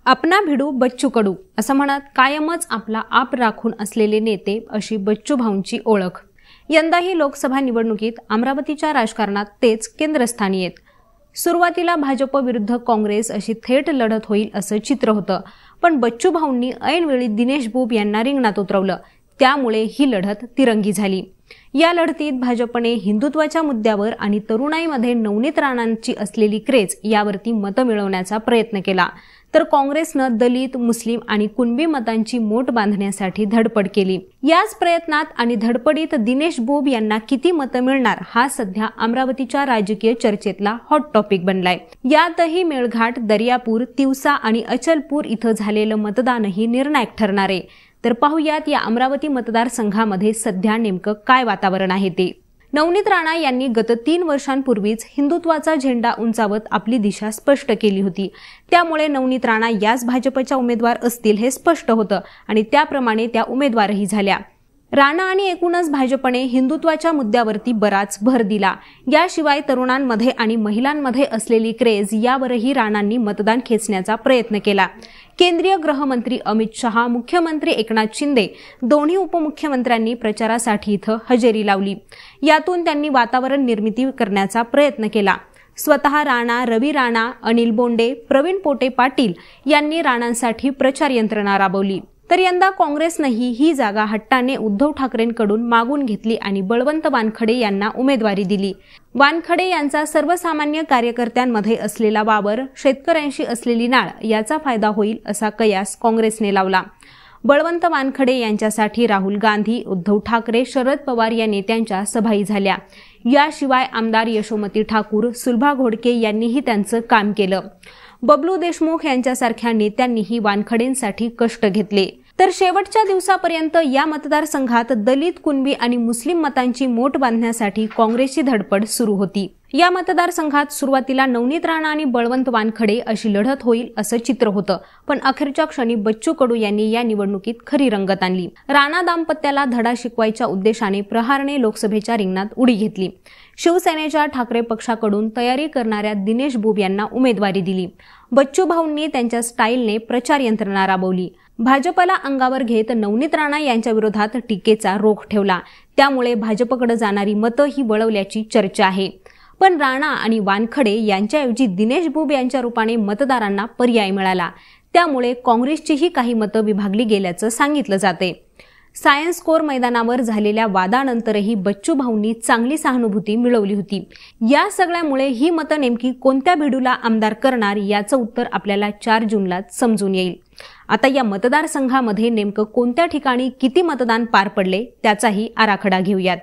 अपना भिडू बच्चू कडू असं म्हणत कायमच आपला आप राखून असलेले नेते अशी बच्चू भाऊंची ओळख। यंदाही लोकसभा निवडणुकीत अमरावतीच्या राजकारणात तेच केंद्रस्थानी आहेत। सुरुवातीला भाजप विरुद्ध काँग्रेस अशी थेट लढत होईल असं चित्र होतं, पण बच्चू भाऊंनी ऐनवेळी दिनेश बुब यांना रिंगणात उतरवलं, त्यामुळे ही लढत तिरंगी झाली। या लढतीत भाजपने हिंदुत्वाच्या मुद्द्यावर आणि तरुणाईमध्ये नवनीत राणांची असलेली क्रेज यावरती मतं मिळवण्याचा प्रयत्न केला, तर काँग्रेसनं दलित, मुस्लिम आणि कुणबी मतांची मोट बांधण्यासाठी धडपड केली। याच प्रयत्नात आणि धडपडीत दिनेश बुब यांना किती मतं मिळणार हा सध्या अमरावतीच्या राजकीय चर्चेतला हॉट टॉपिक बनलाय। यातही मेळघाट, दर्यापूर, तिवसा आणि अचलपूर इथं झालेलं मतदानही निर्णायक ठरणार आहे। तर पाहुयात या अमरावती मतदारसंघामध्ये सध्या नेमकं काय वातावरण आहे ते। नवनीत राणा यांनी गत 3 वर्षांपूर्वीच हिंदुत्वाचा झेंडा उंचावत आपली दिशा स्पष्ट केली होती, त्यामुळे नवनीत राणा याच भाजपच्या उमेदवार असतील हे स्पष्ट होतं आणि त्याप्रमाणे त्या उमेदवारही झाल्या। राणा आणि एकूणच भाजपने हिंदुत्वाच्या मुद्द्यावरती बराच भर दिला। याशिवाय तरुणांमध्ये आणि महिलांमध्ये असलेली क्रेज यावरही राणांनी मतदान खेचण्याचा प्रयत्न केला। केंद्रीय गृहमंत्री अमित शहा, मुख्यमंत्री एकनाथ शिंदे, दोन्ही उपमुख्यमंत्र्यांनी प्रचारासाठी इथं हजेरी लावली। यातून त्यांनी वातावरण निर्मिती करण्याचा प्रयत्न केला। स्वतः राणा, रवी राणा, अनिल बोंडे, प्रवीण पोटे पाटील यांनी राणांसाठी प्रचार यंत्रणा राबवली। तर यंदा काँग्रेसनेही ही जागा हट्टाने उद्धव ठाकरेंकडून मागून घेतली आणि बळवंत वानखडे यांना उमेदवारी दिली। वानखडे यांचा सर्वसामान्य कार्यकर्त्यांमध्ये असलेला वावर, शेतकऱ्यांशी असलेली नाळ याचा फायदा होईल असा कयास काँग्रेसने लावला। बळवंत वानखडे यांच्यासाठी राहुल गांधी, उद्धव ठाकरे, शरद पवार या नेत्यांच्या सभाही झाल्या। याशिवाय आमदार यशोमती ठाकूर, सुलभा घोडके यांनीही त्यांचं काम केलं। बबलू देशमुख यांच्यासारख्या नेत्यांनीही वानखडेंसाठी कष्ट घेतले। तर शेवटच्या दिवसापर्यंत या मतदारसंघात दलित, कुणबी आणि मुस्लिम मतांची मोट बांधण्यासाठी काँग्रेसची धडपड सुरू होती। या मतदारसंघात सुरुवातीला नवनीत राणा आणि बळवंत वानखडे अशी लढत होईल असं चित्र होतं, पण अखेरच्या क्षणी बच्चू कडू यांनी या निवडणुकीत खरी रंगत आणली। राणा दाम्पत्याला धडा शिकवायच्या उद्देशाने प्रहारने लोकसभेच्या रिंगणात उडी घेतली। शिवसेनेच्या ठाकरे पक्षाकडून तयारी करणाऱ्या दिनेश बुब यांना उमेदवारी दिली। बच्चू भाऊंनी त्यांच्या स्टाईलने प्रचार यंत्रणा राबवली। भाजपला अंगावर घेत नवनीत राणा यांच्या विरोधात टीकेचा रोख ठेवला, त्यामुळे भाजपकडे जाणारी मतं ही वळवल्याची चर्चा आहे। पण राणा आणि वानखडे यांच्याऐवजी दिनेश बुब यांच्या रूपाने मतदारांना पर्याय मिळाला, त्यामुळे काँग्रेसचीही काही मतं विभागली गेल्याचं सांगितलं जाते। सायन्स कोर मैदानावर झालेल्या वादानंतरही बच्चू भाऊंनी चांगली सहानुभूती मिळवली होती। या सगळ्यामुळे ही मतं नेमकी कोणत्या भिडूला आमदार करणार याचं उत्तर आपल्याला 4 जूनलाच समजून येईल। आता या मतदारसंघामध्ये नेमकं कोणत्या ठिकाणी किती मतदान पार पडले त्याचाही आराखडा घेऊयात।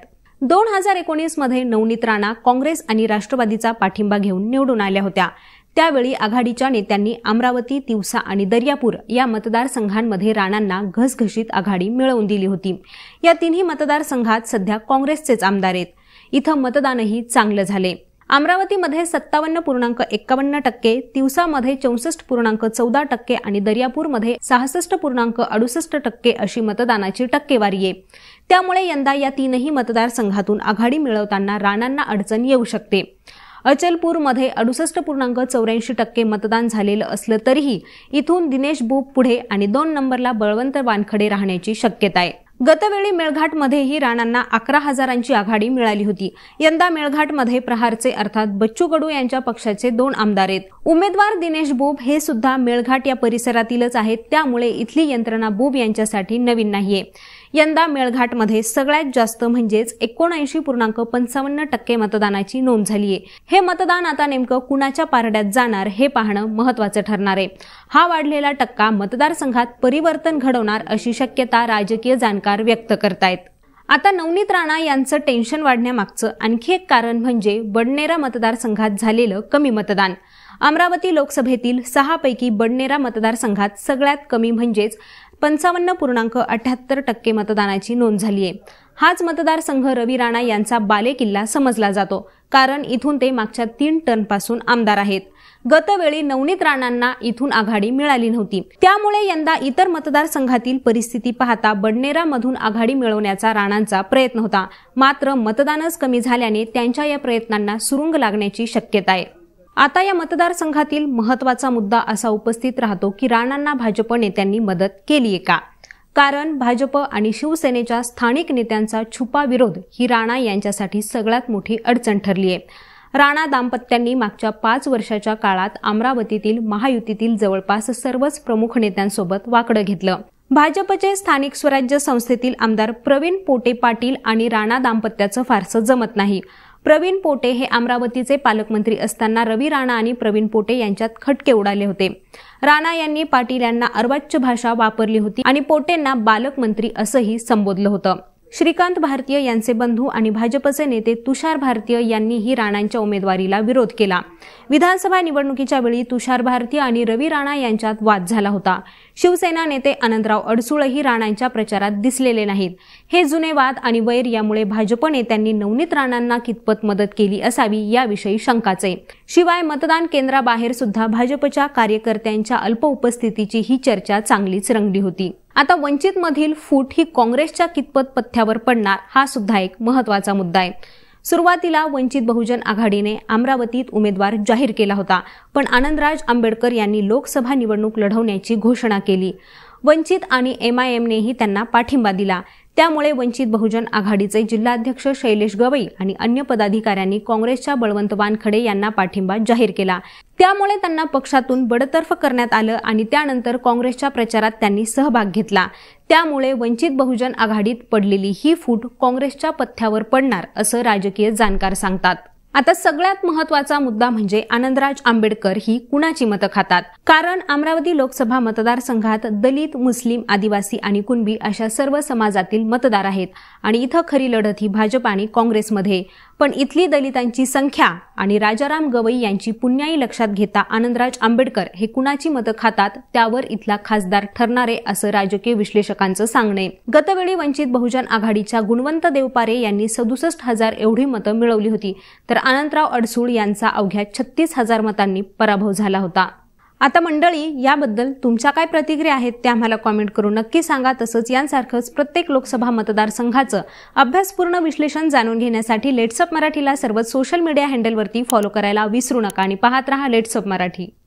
2019 मध्ये नवनीत राणा काँग्रेस आणि राष्ट्रवादीचा पाठिंबा घेऊन निवडून आल्या होत्या। त्यावेळी आघाडीच्या नेत्यांनी अमरावती, तिवसा आणि दर्यापूर या मतदारसंघांमध्ये राणांना घसघशीत आघाडी मिळवून दिली होती। या तिन्ही मतदारसंघात सध्या काँग्रेसचेच आमदार आहेत। इथं मतदानही चांगलं झाले। अमरावतीमध्ये 57.51%, तिवसामध्ये 64.14% आणि दर्यापूरमध्ये 66.68% अशी मतदानाची टक्केवारी आहे। त्यामुळे यंदा या तीनही मतदारसंघातून आघाडी मिळवताना राणांना अडचण येऊ शकते। अचलपूरमध्ये 68.84% मतदान झालेलं असलं तरीही इथून दिनेश बुब पुढे आणि 2 नंबरला बळवंत वानखडे राहण्याची शक्यता आहे। गतवेळी मेळघाटमध्येही राणांना 11,000ची आघाडी मिळाली होती। यंदा मेळघाटमध्ये प्रहारचे अर्थात बच्चू कडू यांच्या पक्षाचे 2 आमदार आहेत। उमेदवार दिनेश बुब हे सुद्धा मेळघाट या परिसरातीलच आहेत, त्यामुळे इथली यंत्रणा बुब यांच्यासाठी नवीन नाहीये। यंदा मेळघाटमध्ये सगळ्यात जास्त म्हणजेच 79.55% मतदानाची नोंद झालीय। हे मतदान आता नेमकं कुणाच्या पारड्यात जाणार हे पाहणं महत्त्वाचं ठरणार आहे। हा वाढलेला टक्का मतदारसंघात परिवर्तन घडवणार अशी शक्यता राजकीय जाणकार व्यक्त करतायत। आता नवनीत राणा यांचं टेन्शन वाढण्यामागचं आणखी एक कारण म्हणजे बडनेरा मतदारसंघात झालेलं कमी मतदान। अमरावती लोकसभेतील 6 पैकी बडनेरा मतदारसंघात सगळ्यात कमी म्हणजेच 55.78% मतदानाची नोंद झालीय। हाच मतदारसंघ रवी राणा यांचा बालेकिल्ला समजला जातो, कारण इथून ते मागच्या 3 टर्मपासून आमदार आहेत। गतवेळी नवनीत राणांना इथून आघाडी मिळाली नव्हती, त्यामुळे यंदा इतर मतदारसंघातील परिस्थिती पाहता बडनेरामधून आघाडी मिळवण्याचा राणांचा प्रयत्न होता। मात्र मतदानच कमी झाल्याने त्यांच्या या प्रयत्नांना सुरुंग लागण्याची शक्यता आहे। आता या मतदारसंघातील महत्त्वाचा मुद्दा असा उपस्थित राहतो की राणांना भाजप नेत्यांनी मदत केलीये का? कारण भाजप आणि शिवसेनेच्या स्थानिक नेत्यांचा छुपा विरोध ही राणा यांच्यासाठी सगळ्यात मोठी अडचण ठरली आहे. राणा दाम्पत्यांनी मागच्या 5 वर्षाच्या काळात अमरावतीतील महायुतीतील जवळपास सर्वच प्रमुख नेत्यांसोबत वाकडं घेतलं. भाजपचे स्थानिक स्वराज्य संस्थेतील आमदार प्रवीण पोटे पाटील आणि राणा दाम्पत्याचं फारसं जमत नाही. प्रवीण पोटे हे अमरावतीचे पालकमंत्री असताना रवी राणा आणि प्रवीण पोटे यांच्यात खटके उडाले होते. राणा यांनी पाटील यांना अर्वाच्य भाषा वापरली होती आणि पोटेंना बालकमंत्री असंही संबोधलं होतं. श्रीकांत भारतीय यांचे बंधू आणि भाजपचे नेते तुषार भारतीय यांनीही राणांच्या उमेदवारीला विरोध केला. विधानसभा निवडणुकीच्या वेळी तुषार भारतीय आणि रवी राणा यांच्यात वाद झाला होता. शिवसेना नेते आनंदराव अडसूळही राणांच्या प्रचारात दिसलेले नाहीत. हे जुने वाद आणि वैर यामुळे भाजप नेत्यांनी नवनीत राणांना कितपत मदत केली असावी याविषयी शंकाच आहे. शिवाय मतदान केंद्राबाहेर सुद्धा भाजपच्या कार्यकर्त्यांच्या अल्प उपस्थितीची ही चर्चा चांगलीच रंगली होती. आता वंचित मधील फूट ही काँग्रेसच्या कितपत पथ्यावर पडणार हा सुद्धा एक महत्त्वाचा मुद्दा आहे. सुरुवातीला वंचित बहुजन आघाडीने अमरावतीत उमेदवार जाहीर केला होता, पण आनंदराज आंबेडकर यांनी लोकसभा निवडणूक लढवण्याची घोषणा केली. वंचित आणि MIMनेही त्यांना पाठिंबा दिला. त्यामुळे वंचित बहुजन आघाडीचे जिल्हाध्यक्ष शैलेश गवई आणि अन्य पदाधिकाऱ्यांनी काँग्रेसच्या बळवंत वानखडे यांना पाठिंबा जाहीर केला. त्यामुळे त्यांना पक्षातून बडतर्फ करण्यात आलं आणि त्यानंतर काँग्रेसच्या प्रचारात त्यांनी सहभाग घेतला. त्यामुळे वंचित बहुजन आघाडीत पडलेली ही फूट काँग्रेसच्या पथ्यावर पडणार असं राजकीय जाणकार सांगतात. आता सगळ्यात महत्त्वाचा मुद्दा म्हणजे आनंदराज आंबेडकर ही कुणाची मतं खातात. कारण अमरावती लोकसभा मतदारसंघात दलित, मुस्लिम, आदिवासी आणि कुणबी अशा सर्व समाजातील मतदार आहेत आणि इथं खरी लढत ही भाजप आणि काँग्रेसमध्ये. पण इथली दलितांची संख्या आणि राजाराम गवई यांची पुण्याई लक्षात घेता आनंदराज आंबेडकर हे कुणाची मतं खातात त्यावर इथला खासदार ठरणारे असं राजकीय विश्लेषकांचं सांगणे. गतवेळी वंचित बहुजन आघाडीच्या गुणवंत देवपारे यांनी 67,000 एवढी मतं मिळवली होती, तर आनंदराव अडसूळ यांचा अवघ्या 36,000 मतांनी पराभव झाला होता. आता मंडळी, याबद्दल तुमच्या काय प्रतिक्रिया आहेत त्या आम्हाला कॉमेंट करून नक्की सांगा. तसंच यांसारखंच प्रत्येक लोकसभा मतदारसंघाचं अभ्यासपूर्ण विश्लेषण जाणून घेण्यासाठी लेट्सअप मराठीला सर्वच सोशल मीडिया हँडलवरती फॉलो करायला विसरू नका आणि पाहत रहा लेट्सअप मराठी.